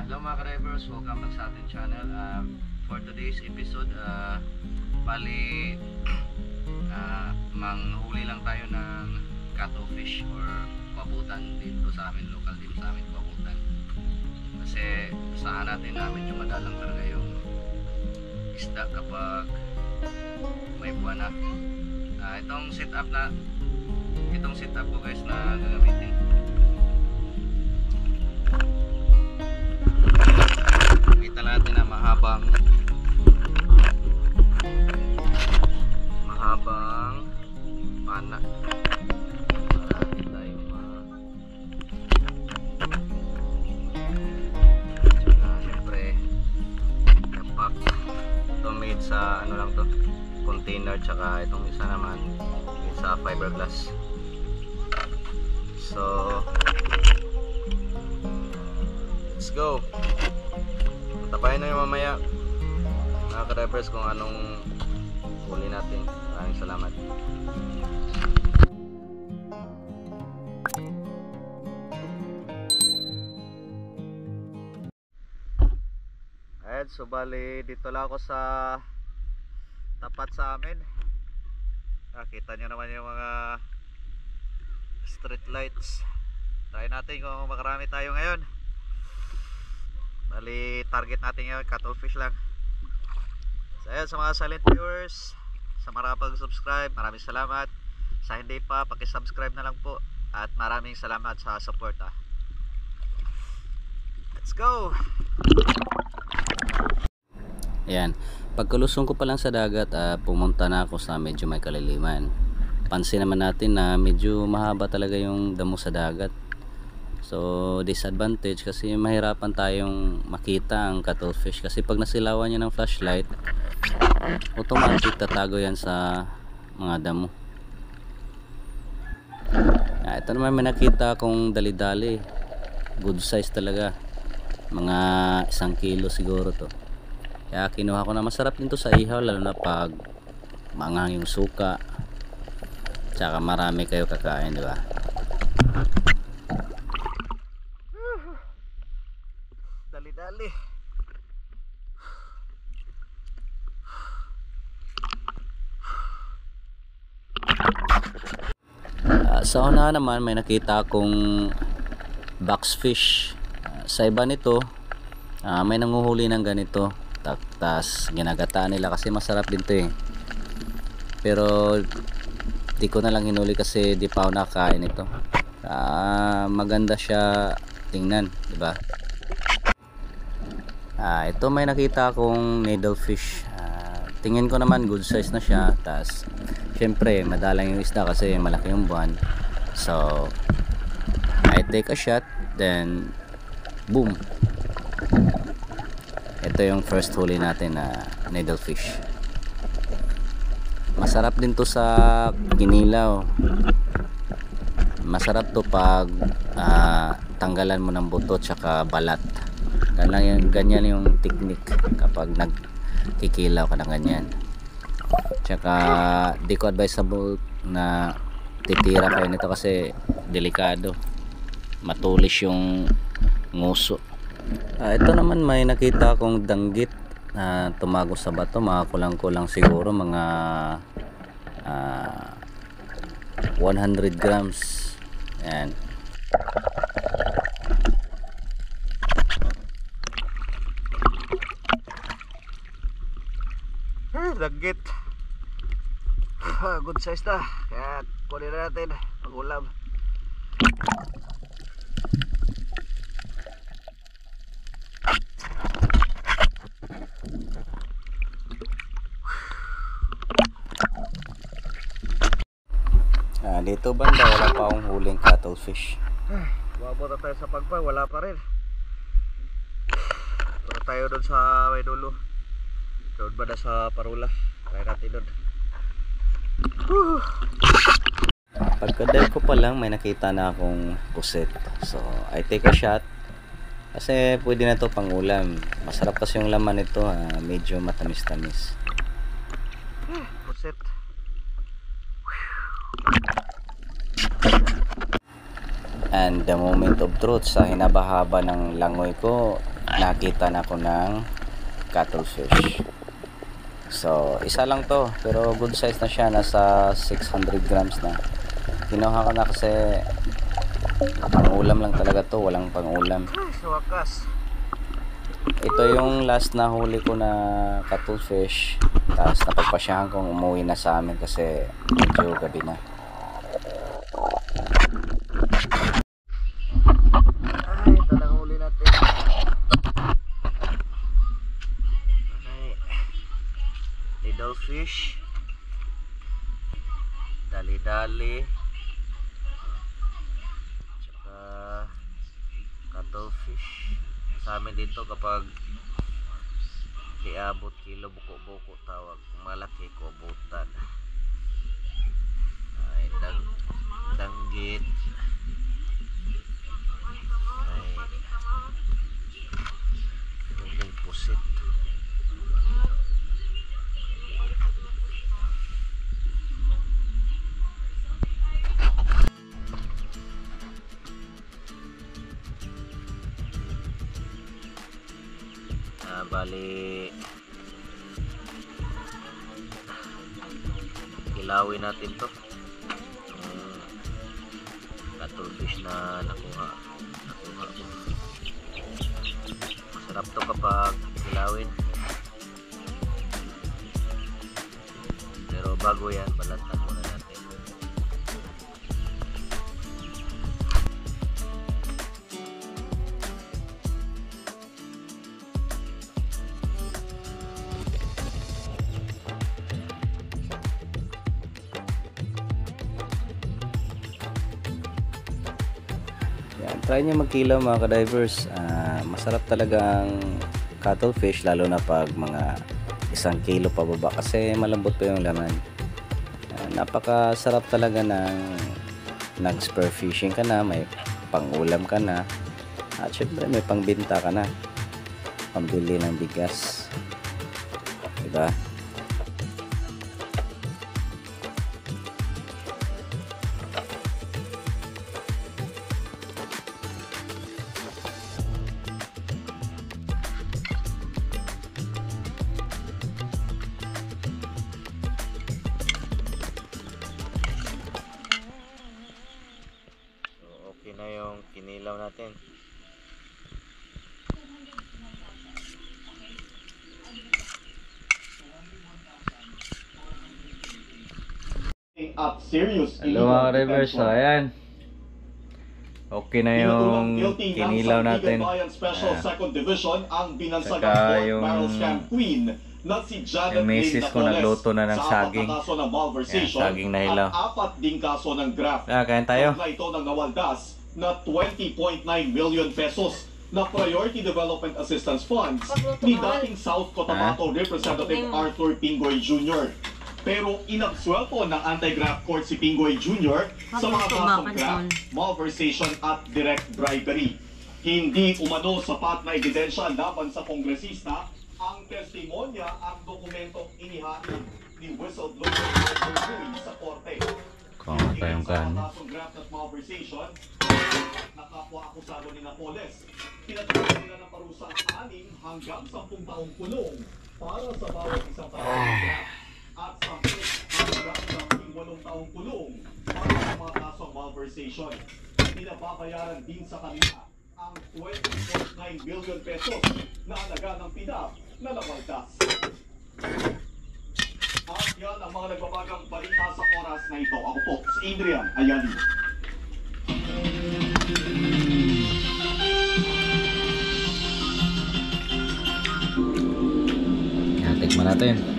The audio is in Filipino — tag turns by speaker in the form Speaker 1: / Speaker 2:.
Speaker 1: Hello mga ka-drivers, welcome back sa ating channel. For today's episode, bali manghuli lang tayo ng cuttlefish or kwabutan dito sa amin, local din sa amin, kwabutan. Kasi saan natin medyo madalang talaga yung isda kapag may buwan na. Itong setup ko guys na gagamitin. Kita natin na mahabang pana para hindi tayo syempre napak. Ito made sa ano lang to, container, tsaka itong isa naman made sa fiberglass. So let's go. Tapayin na yung mamaya mga ka-drivers kung anong huli natin. Maraming salamat. Alright, so bali dito lang ako sa tapat sa amin. Nakita nyo naman yung mga street lights. Try natin kung makarami tayo ngayon. Bali target natin ngayon cuttlefish lang. So ayun, sa mga silent viewers, sa mga pag-subscribe, maraming salamat. Sa hindi pa, paki-subscribe na lang po. At maraming salamat sa support. Let's go! Ayan, pagkalusong ko pa lang sa dagat, pumunta na ako sa medyo may kaliliman. Pansin naman natin na medyo mahaba talaga yung damo sa dagat. So disadvantage kasi mahirapan tayong makita ang cuttlefish kasi pag nasilawan niya ng flashlight, automatic tatago yan sa mga damo. Ito naman may nakita akong dali-dali, good size talaga, mga 1 kilo siguro to. Kaya kinuha ko na. Masarap din to sa ihaw, lalo na pag maanghang yung suka, tsaka marami kayo kakain, di ba? Dali-dali. Sa una naman may nakita akong boxfish. Sa iba nito may nanguhuli ng ganito, tas ginagataan nila kasi masarap din to pero di ko na lang hinuli kasi di pa ako nakakain ito. Maganda siya tingnan, di ba? Ito may nakita akong needlefish. Tingin ko naman good size na siya. Tas syempre madalang yung isda kasi malaki yung buwan. So I take a shot, then boom, ito yung first huli natin na needlefish. Masarap din to sa ginilaw. Masarap to pag tanggalan mo ng buto tsaka balat. Ganyan yung technique kapag nagkikilaw ka ng ganyan. Tsaka di ko advisable na titira kayo nito kasi delikado, matulis yung nguso. Ito naman may nakita akong danggit na tumago sa bato, mga kulang-kulang siguro mga 100 grams. Ayan. Danggit. Good size na. Kaya kunin natin pag-ulam. Dito banda wala pa akong huling cuttlefish. Wabot na tayo sa pagpa, wala pa rin. Wala tayo doon sa may dulo. Doon ba na sa Parula? Kaya natin doon. Pagka-dive ko pa lang may nakita na akong puset. So I take a shot kasi pwede na to pang ulam. Masarap kasi yung laman nito, medyo matamis-tamis. Puset. And the moment of truth, sa hinabahaba ng langoy ko, nakita na ako ng cuttlefish. So isa lang to, pero good size na siya, nasa 600 grams na. Kinuha ko na kasi pang ulam lang talaga to, walang pang ulam.
Speaker 2: Sa wakas.
Speaker 1: Ito yung last na huli ko na cuttlefish. Tapos napagpasyahan kong umuwi na sa amin kasi medyo gabi na.
Speaker 2: Ay, ito lang huli natin. Ay, little fish. Dali-dali. Tsaka cuttlefish. Sa amin dito kapag diabot kilo buko-buko tawag, malaki ko butan. Ay, danggit. Ay, yung pusit. Bali kilawin natin to cuttlefish na nakuha ko. Masarap to kapag kilawin, pero bago yan balatan muna natin.
Speaker 1: Try nyo magkilaw mga ka-divers. Masarap talagang cuttlefish, lalo na pag mga 1 kilo pababa kasi malambot pa yung laman. Napakasarap talaga ng nag-spear fishing ka na, may pang-ulam ka na, at syempre may pangbenta ka na, pambili ng bigas, diba? Na yung kinilaw natin. Hello mga ka-divers, so ayan, okay na yung kinilaw natin. Saka yung misis ko nagluto na ng saging. Ayan, saging na hilaw. Kain tayo.
Speaker 3: Na 20.9 million pesos na Priority Development Assistance Funds ni dating South Cotabato Representative Arthur Pingoy Jr. Pero inabsuelto ng anti-graft court si Pingoy Jr. sa mga kasong graft, malversation at direct bribery. Hindi umano sapat na ebidensya laban sa kongresista ang testimonya at dokumentong inihain ni whistleblower sa korte.
Speaker 1: Kung tayong kan.
Speaker 3: Nakapwa akusado ni Napoles. Pinatuloy nila ng parusa 6 hanggang 10 taong kulong para sa bawat isang taong at 10 hanggang 18 taong kulong para sa mga kasong malversation. Pinababayaran din sa kanila ang 20.9 million pesos na halaga ng PIDAP na nawaldas. At yan ang mga nagbabagang balita sa oras na ito. Ako po, si Adrian Ayali.
Speaker 1: Yan, tikman natin.